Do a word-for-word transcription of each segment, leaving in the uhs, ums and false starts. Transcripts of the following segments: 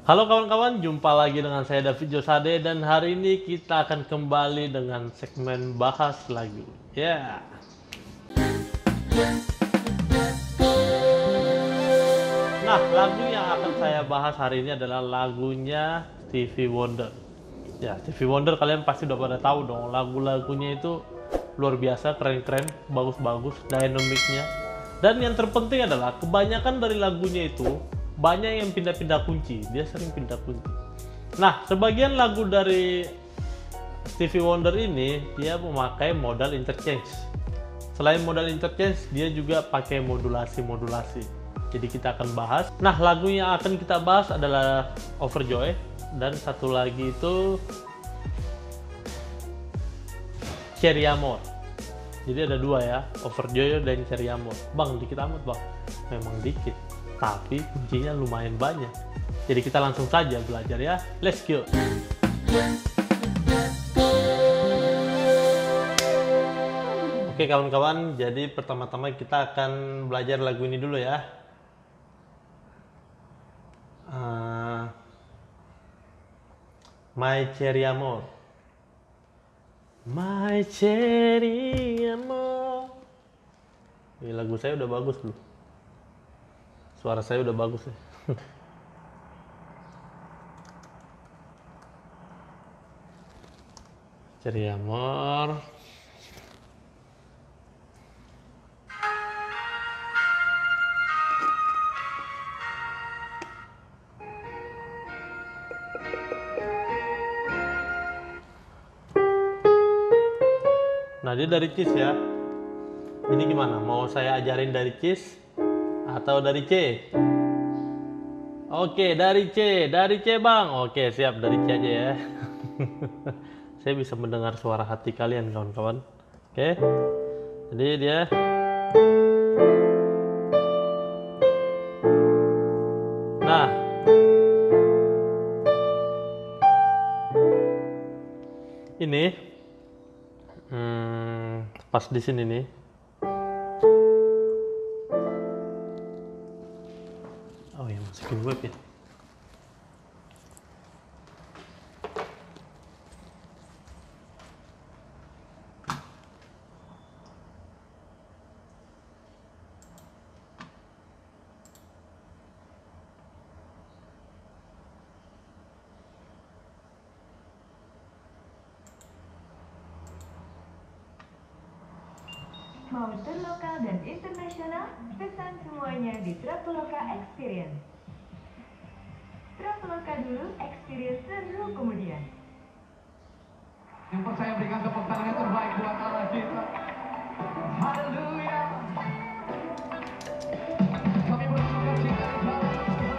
Halo kawan-kawan, jumpa lagi dengan saya David Josade dan hari ini kita akan kembali dengan segmen bahas lagu. Ya. Nah, lagu yang akan saya bahas hari ini adalah lagunya Stevie Wonder. Ya, Stevie Wonder kalian pasti udah pada tahu dong, lagu-lagunya itu luar biasa, keren-keren, bagus-bagus, dynamicnya. Dan yang terpenting adalah kebanyakan dari lagunya itu banyak yang pindah-pindah kunci, dia sering pindah kunci. Nah, sebagian lagu dari Stevie Wonder ini dia memakai modal interchange. Selain modal interchange, dia juga pakai modulasi-modulasi. Jadi kita akan bahas. Nah, lagu yang akan kita bahas adalah Overjoy dan satu lagi itu Cherry Amore. Jadi ada dua ya, Overjoy dan Cherry Amore. Bang, dikit amat bang. Memang dikit, tapi kuncinya lumayan banyak. Jadi kita langsung saja belajar ya. Let's go. Oke kawan-kawan, jadi pertama-tama kita akan belajar lagu ini dulu ya. Uh, My Cherry Amore. My Cherry Amore. Ini lagu saya udah bagus belum? Suara saya udah bagus ya. Cherry Amore. Nah, dia dari Kiss ya. Ini gimana? Mau saya ajarin dari Kiss atau dari C? Oke, dari C. Dari C, Bang. Oke, siap. Dari C aja ya. Saya bisa mendengar suara hati kalian, kawan-kawan. Oke. Jadi dia Nah. Ini Hmm, pas di sini nih. Oh ya, masukin web ya. Mau tur lokal dan internasional, pesan semuanya di Traveloka Experience. Traveloka dulu, experience seru kemudian. Yang percaya berikan tepuk tangan yang terbaik buat Allah kita. Haleluya. Kami bersuka cita di dalam Tuhan.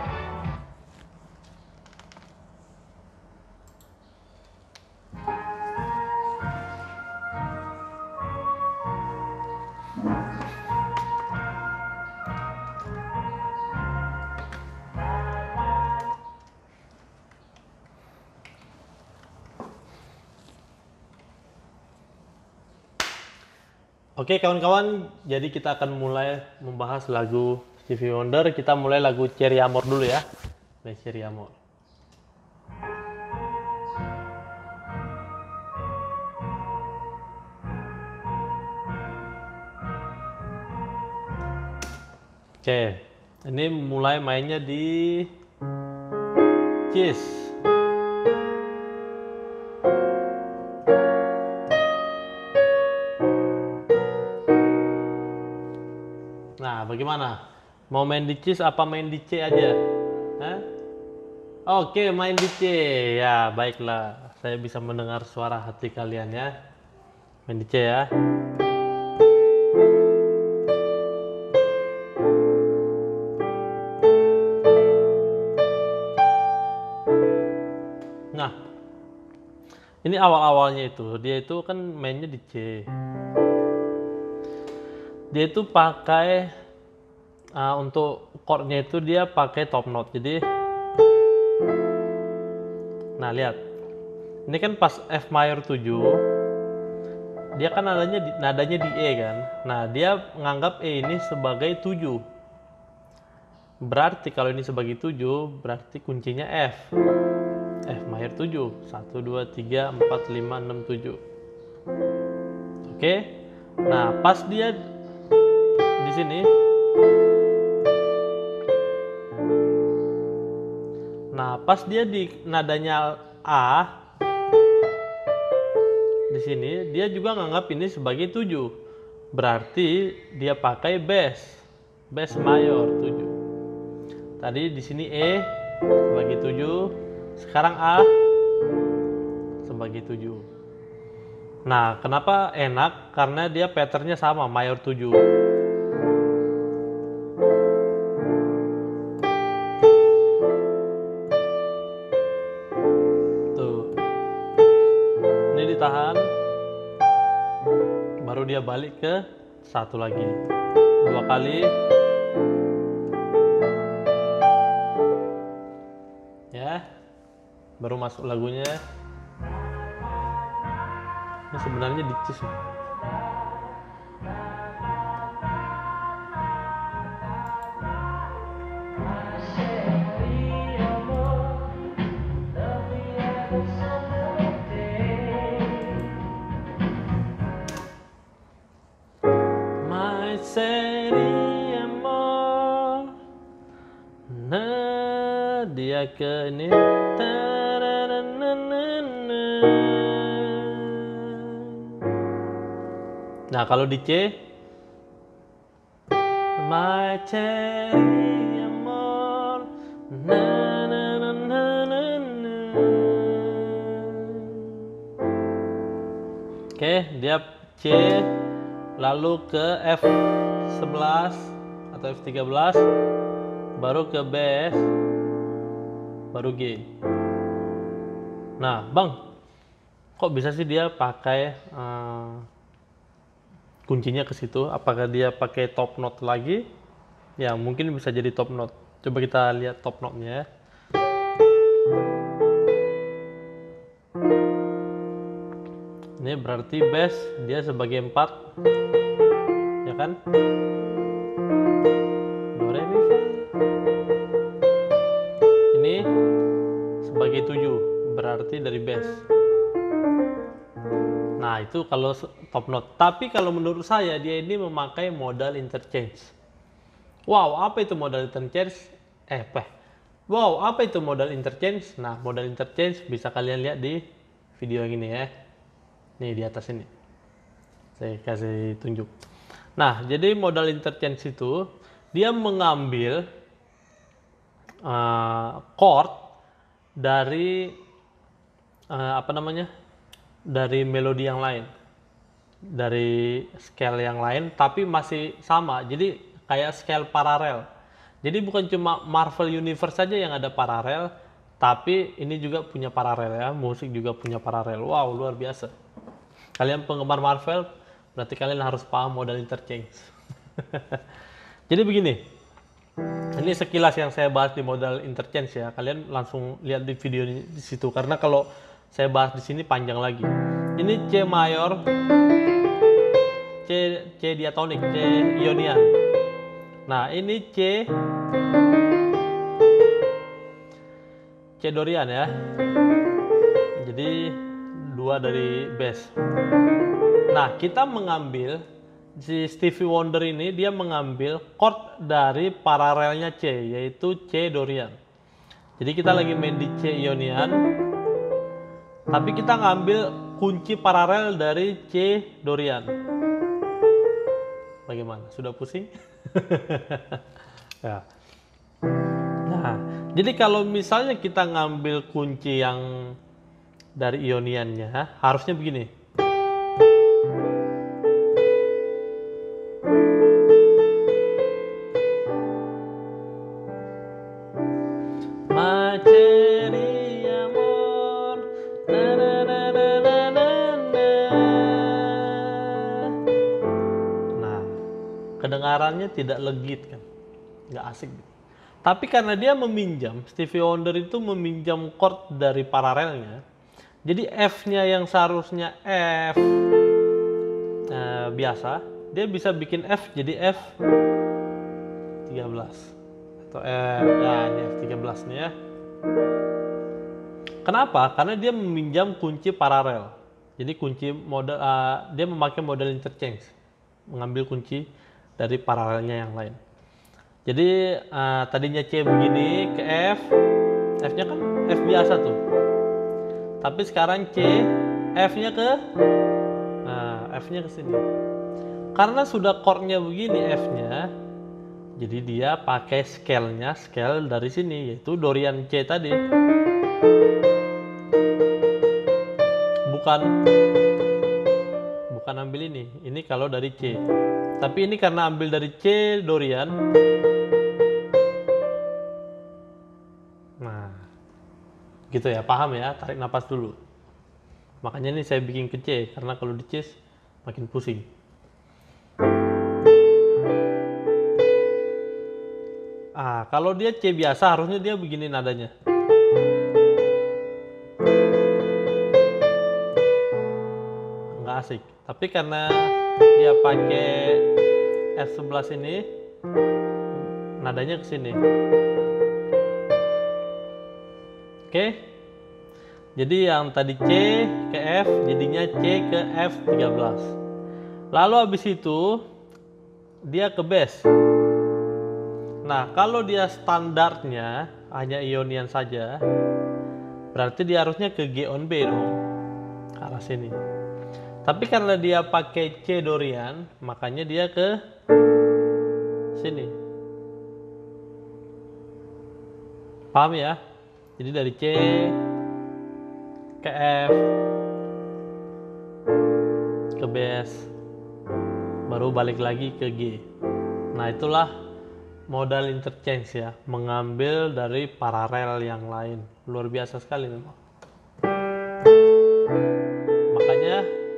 Oke kawan-kawan, jadi kita akan mulai membahas lagu Stevie Wonder. Kita mulai lagu Cherry Amore dulu ya. Nih, Cherry Amore. Oke, ini mulai mainnya di Kiss. Nah, bagaimana? Mau main di Kiss apa main di C aja? Hah? Oke, main di C. Ya, baiklah. Saya bisa mendengar suara hati kalian ya. Main di C ya. Nah, ini awal-awalnya itu. Dia itu kan mainnya di C. Dia itu pakai uh, untuk chordnya itu dia pakai top note. Jadi nah lihat, ini kan pas F mayor tujuh, dia kan nadanya di, nadanya di E kan. Nah dia menganggap E ini sebagai tujuh. Berarti kalau ini sebagai tujuh, berarti kuncinya F. F mayor tujuh. satu, dua, tiga, empat, lima, enam, tujuh. Oke. Nah, pas dia di sini. Nah, pas dia di nadanya A, di sini dia juga nganggap ini sebagai tujuh. Berarti dia pakai bass. Bass mayor tujuh. Tadi di sini E sebagai tujuh, sekarang A sebagai tujuh. Nah, kenapa enak? Karena dia patternnya sama, mayor tujuh. Tuh. Ini ditahan. Baru dia balik ke satu lagi. Dua kali. Ya. Baru masuk lagunya. Ini sebenarnya di C. My city amor. Nah, dia ke ini. Nah, kalau di C, my cherry amor, na na na na na na. Oke, dia C, lalu ke F sebelas atau F tiga belas, baru ke bass, baru G. Nah, Bang, kok bisa sih dia pakai uh, kuncinya ke situ? Apakah dia pakai top note lagi? Ya, mungkin bisa jadi top note. Coba kita lihat top note-nya ya. Ini berarti bass dia sebagai empat. Ya kan? Do, re, mi, fa. Ini sebagai tujuh, berarti dari bass. Nah, itu kalau top note. Tapi kalau menurut saya, dia ini memakai modal interchange. Wow, apa itu modal interchange? Eh, apa? Wow, apa itu modal interchange? Nah, modal interchange bisa kalian lihat di video yang ini ya. Nih, di atas ini. Saya kasih tunjuk. Nah, jadi modal interchange itu, dia mengambil uh, chord dari, uh, apa namanya? dari melodi yang lain, dari scale yang lain, tapi masih sama. Jadi kayak scale paralel. Jadi bukan cuma Marvel Universe saja yang ada paralel, tapi ini juga punya paralel ya. Musik juga punya paralel. Wow, luar biasa. Kalian penggemar Marvel, berarti kalian harus paham modal interchange. Jadi begini, ini sekilas yang saya bahas di modal interchange ya. Kalian langsung lihat di video di situ, karena kalau saya bahas di sini panjang lagi. Ini C mayor, C C diatonik, C ionian. Nah, ini C C Dorian ya. Jadi dua dari bass. Nah, kita mengambil si Stevie Wonder ini, dia mengambil chord dari paralelnya C, yaitu C Dorian. Jadi kita lagi main di C ionian, tapi kita ngambil kunci paralel dari C Dorian. Bagaimana? Sudah pusing? Ya. Nah, jadi kalau misalnya kita ngambil kunci yang dari ioniannya, harusnya begini. Kedengarannya tidak legit kan, nggak asik. Tapi karena dia meminjam, Stevie Wonder itu meminjam chord dari paralelnya, jadi F-nya yang seharusnya F eh, biasa, dia bisa bikin F jadi F tiga belas atau F, ya ini F tiga belas nih ya. Kenapa? Karena dia meminjam kunci paralel. Jadi kunci model uh, dia memakai model interchange, mengambil kunci dari paralelnya yang lain. Jadi uh, tadinya C begini ke F, F-nya kan F biasa tuh. Tapi sekarang C, F-nya ke, nah F-nya ke sini. Karena sudah chord-nya begini F-nya, jadi dia pakai scale-nya, scale dari sini, yaitu Dorian C tadi. Bukan, bukan ambil ini, ini kalau dari C. Tapi ini karena ambil dari C Dorian. Nah, gitu ya, paham ya, tarik napas dulu. Makanya ini saya bikin ke C, karena kalau di C makin pusing. Ah, kalau dia C biasa harusnya dia begini nadanya. Nggak asik. Tapi karena dia pakai F sebelas ini, nadanya ke sini. Oke. Jadi yang tadi C ke F, jadinya C ke F tiga belas. Lalu habis itu dia ke bass. Nah, kalau dia standarnya hanya Ionian saja, berarti dia harusnya ke G on B dong, ke arah sini. Tapi karena dia pakai C Dorian, makanya dia ke sini. Paham ya? Jadi dari C ke F, ke bass, baru balik lagi ke G. Nah, itulah modal interchange ya, mengambil dari paralel yang lain. Luar biasa sekali memang. Makanya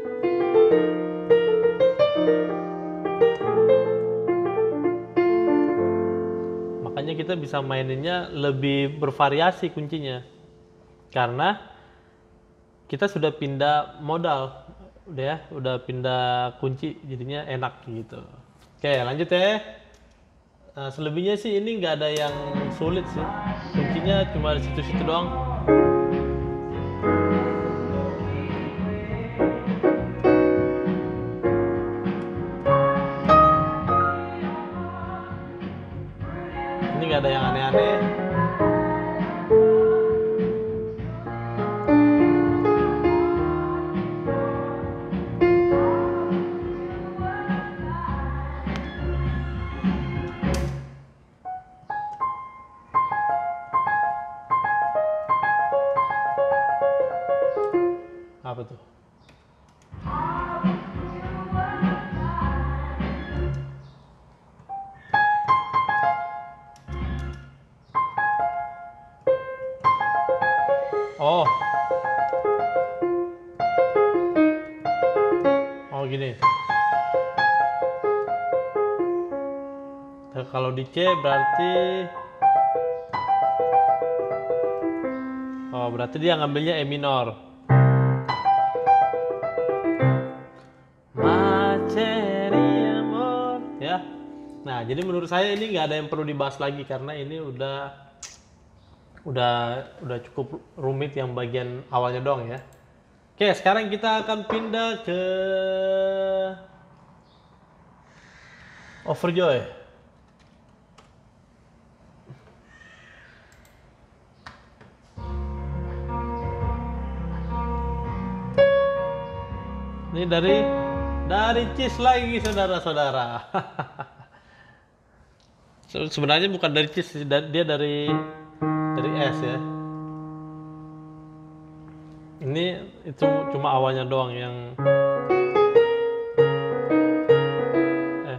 makanya kita bisa maininnya lebih bervariasi kuncinya. Karena kita sudah pindah modal, udah ya, udah pindah kunci, jadinya enak gitu. Oke, lanjut ya. Nah, selebihnya sih ini nggak ada yang sulit sih, kuncinya cuma di situ-situ doang. Ini nggak ada yang aneh-aneh. Apa tuh? Oh. Oh gini. Nah, kalau di C berarti oh berarti dia ngambilnya E minor. Ya. Nah, jadi menurut saya ini nggak ada yang perlu dibahas lagi karena ini udah udah udah cukup rumit yang bagian awalnya doang ya. Oke, sekarang kita akan pindah ke Overjoy. Ini dari dari Cheese lagi saudara-saudara. Sebenarnya bukan dari Cheese, dia dari dari S ya. Ini itu cuma awalnya doang yang eh.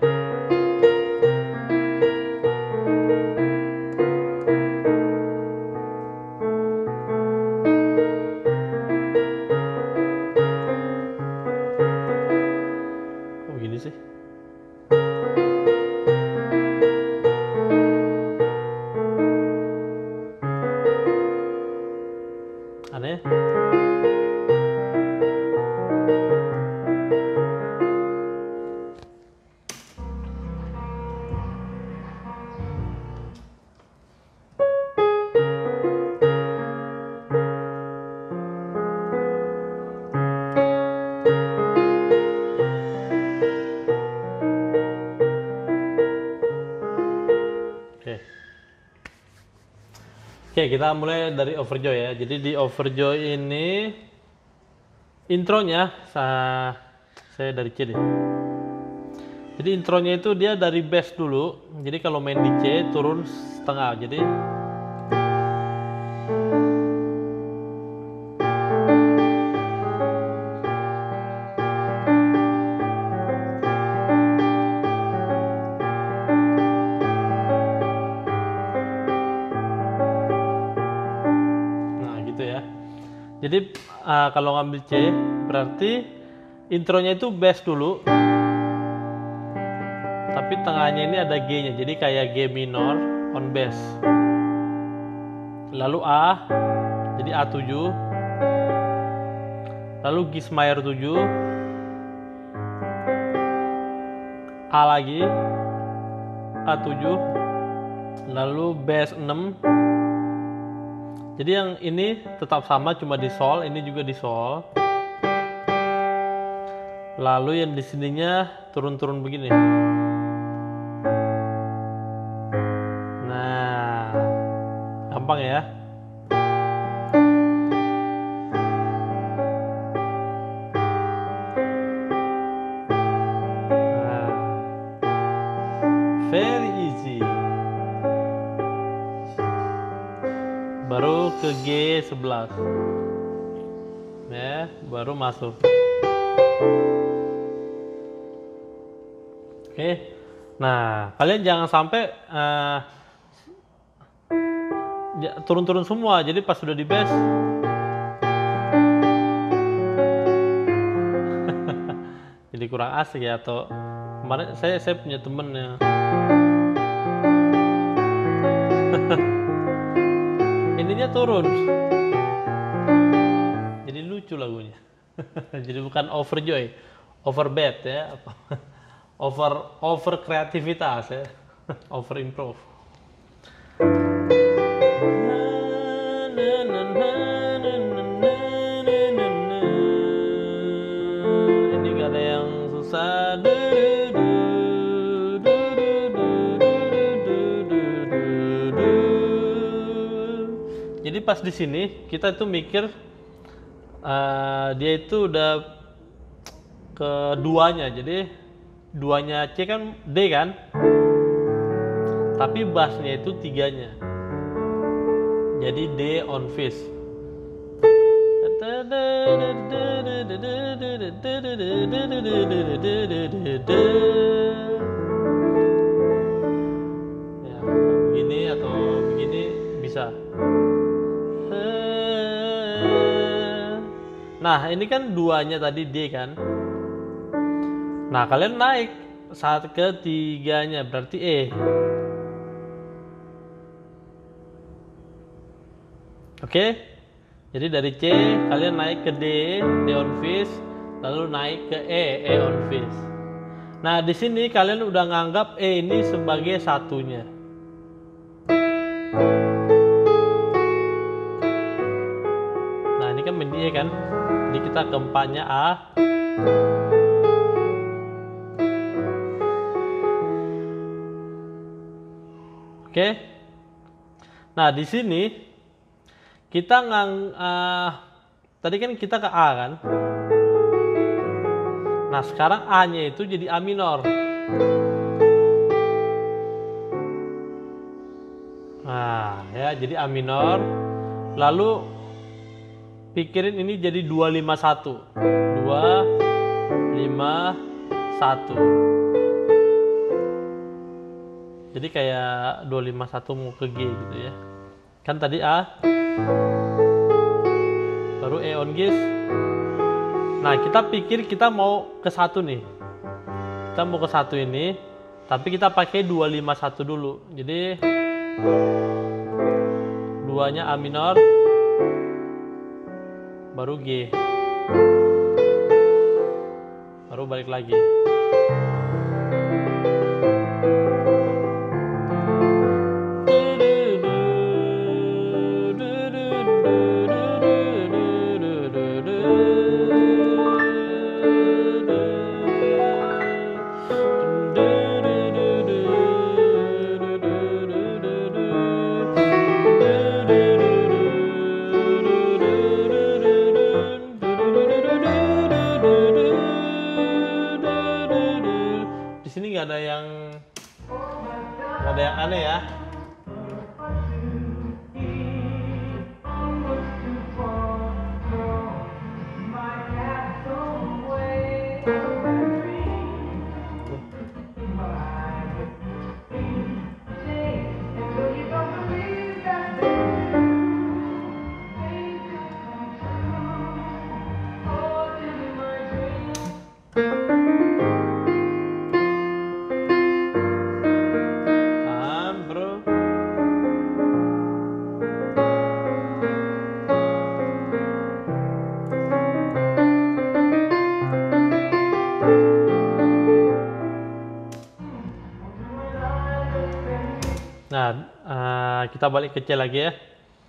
Kok begini sih? Aneh. Oke, kita mulai dari Overjoy ya. Jadi di Overjoy ini intronya saya, saya dari C deh. Jadi intronya itu dia dari bass dulu. Jadi kalau main di C turun setengah. Jadi Jadi uh, kalau ngambil C berarti intronya itu bass dulu, tapi tengahnya ini ada G-nya, jadi kayak G minor on bass. Lalu A, jadi A tujuh, lalu G major tujuh, A lagi, A tujuh, lalu bass enam. Jadi yang ini tetap sama, cuma di sol, ini juga di sol. Lalu yang di sininya turun-turun begini. Nah, gampang ya. Nah, very easy. Baru ke G sebelas ya, baru masuk. Oke, nah kalian jangan sampai uh, turun-turun semua, jadi pas sudah di bass jadi kurang asik ya. Atau kemarin saya saya punya temen yang ininya turun, jadi lucu lagunya. Jadi bukan Overjoy, overbad ya, over over kreativitas ya, over improve. Ini gak ada yang susah. Jadi pas di sini kita tuh mikir uh, dia itu udah keduanya, jadi duanya C kan D kan, tapi bassnya itu tiganya, jadi D on fifth. Ya, begini atau begini bisa. Nah ini kan duanya tadi D kan. Nah kalian naik saat ketiganya berarti E. Oke. Jadi dari C kalian naik ke D, D on fifth, lalu naik ke E, E on fifth. Nah di sini kalian udah nganggap E ini sebagai satunya. Nah ini kan main di E kan. Jadi kita keempatnya A. Oke. Nah, di sini kita ngang uh, tadi kan kita ke A kan. Nah, sekarang A-nya itu jadi A minor. Nah, ya jadi A minor. Lalu pikirin ini jadi dua lima satu. dua lima satu. Jadi kayak dua lima satu mau ke G gitu ya. Kan tadi A, baru E on G. Nah kita pikir kita mau ke satu nih. Kita mau ke satu ini, tapi kita pakai dua lima satu dulu. Jadi duanya A minor, baru G, baru balik lagi. kita balik ke C lagi ya.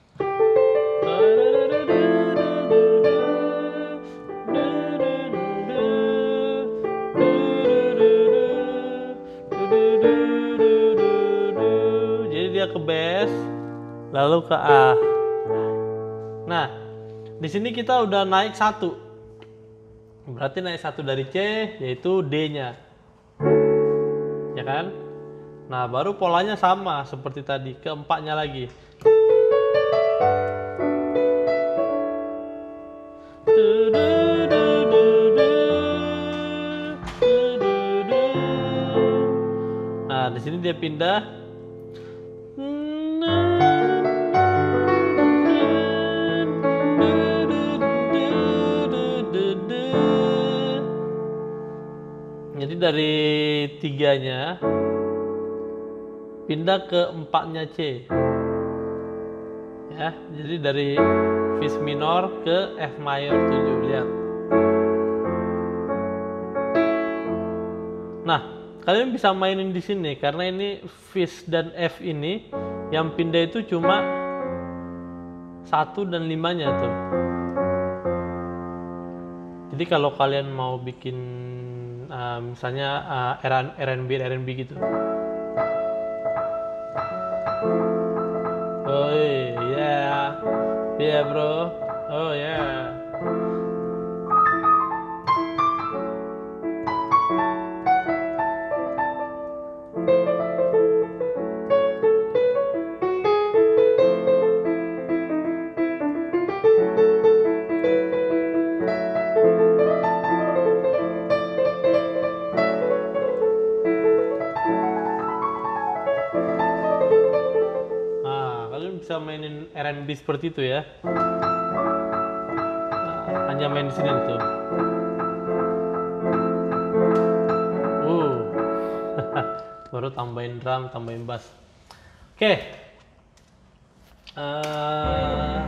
Jadi dia ke bass, lalu ke A. Nah, di sini kita udah naik satu. Berarti naik satu dari C, yaitu D-nya. Ya kan? Nah, baru polanya sama seperti tadi, keempatnya lagi. Nah, di sini dia pindah. Jadi dari tiganya pindah ke empatnya C. Ya, jadi dari Fis minor ke F mayor tujuh, lihat. Nah, kalian bisa mainin di sini karena ini Fis dan F ini yang pindah itu cuma satu dan limanya tuh. Jadi kalau kalian mau bikin uh, misalnya uh, R and B R and B gitu. Oh yeah, yeah bro, oh yeah. Bisa mainin R and B seperti itu ya. Nah, hanya main di sini tuh. Uh, baru tambahin drum, tambahin bass. Oke. Okay. Uh,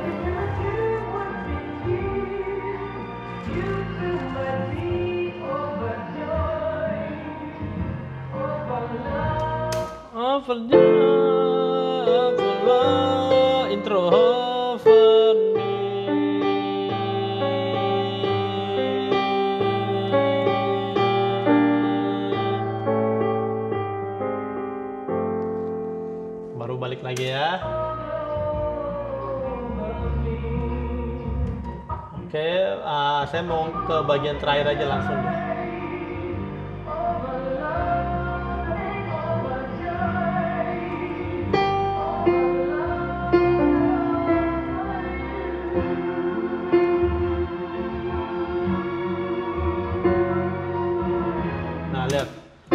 overjoy. Intro over me. Baru balik lagi ya. Oke, uh, saya mau ke bagian terakhir aja langsung deh. Lihat.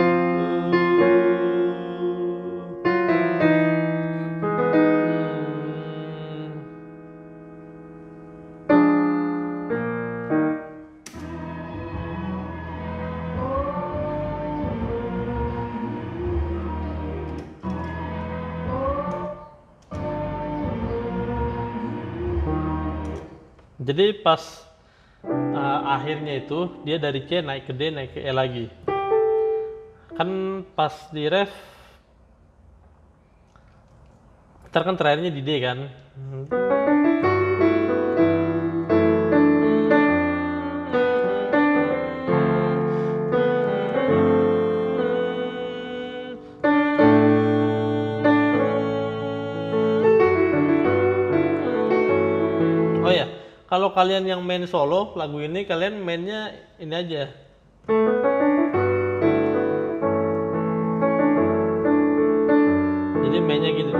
Jadi pas uh, akhirnya itu dia dari C naik ke D naik ke E lagi. Kan pas di ref ntar kan terakhirnya di D kan. Oh ya, kalau kalian yang main solo lagu ini, kalian mainnya ini aja. Jadi mainnya gini.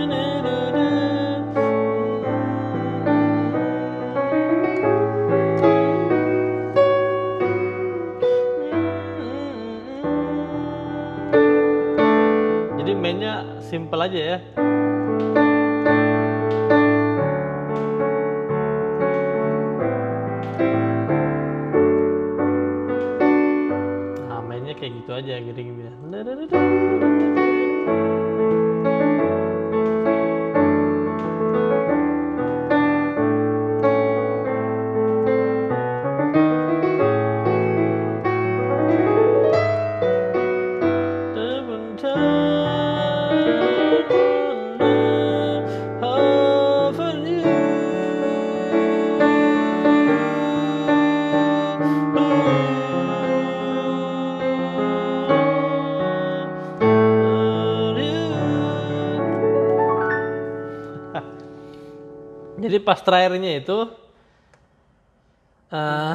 Jadi mainnya simple aja ya. Nah, mainnya kayak gitu aja, gini-gini. Jadi pas terakhirnya itu uh,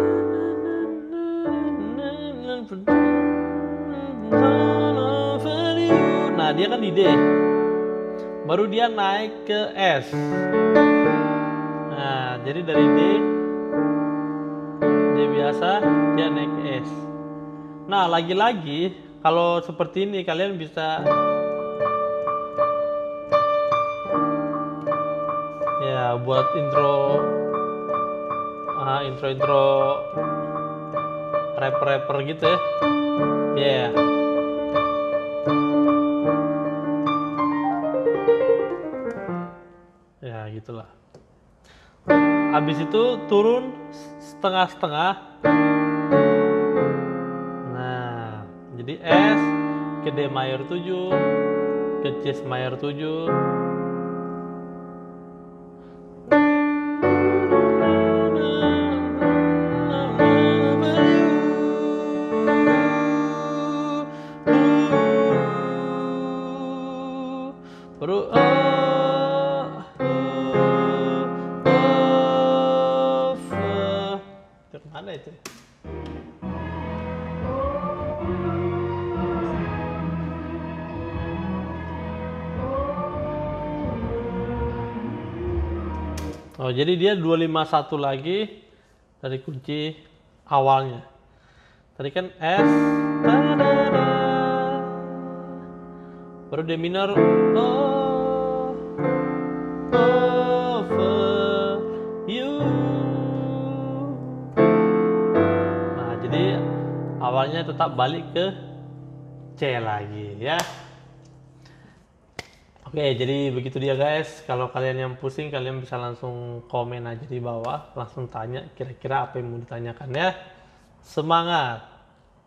nah dia kan di D, baru dia naik ke S. Nah jadi dari D D biasa dia naik ke S. Nah lagi-lagi kalau seperti ini kalian bisa ya buat intro ah, intro intro rapper rapper gitu ya. Ya yeah. Ya gitulah. Habis itu turun setengah-setengah. Nah jadi S ke D mayor tujuh ke C mayor tujuh. Baru oh, oh, oh, itu mana itu? Oh, jadi dia dua lima satu lagi dari kunci awalnya. Tadi kan S, ta-da-da. Baru D minor, oh, over you. Nah, jadi awalnya tetap balik ke C lagi ya. Oke, jadi begitu dia guys. Kalau kalian yang pusing, kalian bisa langsung komen aja di bawah, langsung tanya kira-kira apa yang mau ditanyakan ya. Semangat!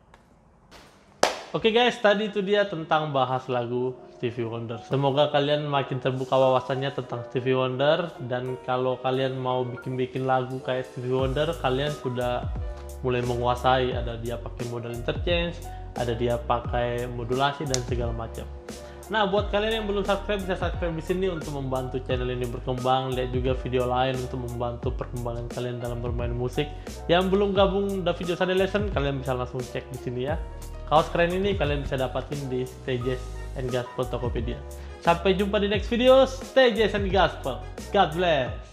Oke guys, tadi itu dia tentang bahas lagu Stevie Wonder. Semoga kalian makin terbuka wawasannya tentang Stevie Wonder. Dan kalau kalian mau bikin-bikin lagu kayak Stevie Wonder, kalian sudah mulai menguasai. Ada dia pakai modal interchange, ada dia pakai modulasi dan segala macam. Nah, buat kalian yang belum subscribe, bisa subscribe di sini untuk membantu channel ini berkembang. Lihat juga video lain untuk membantu perkembangan kalian dalam bermain musik. Yang belum gabung Davido Sunday Lesson, kalian bisa langsung cek di sini ya. Kaos keren ini kalian bisa dapatin di Stay Jazz and Gospel Tokopedia. Sampai jumpa di next video. Stay Jazz and Gospel. God bless.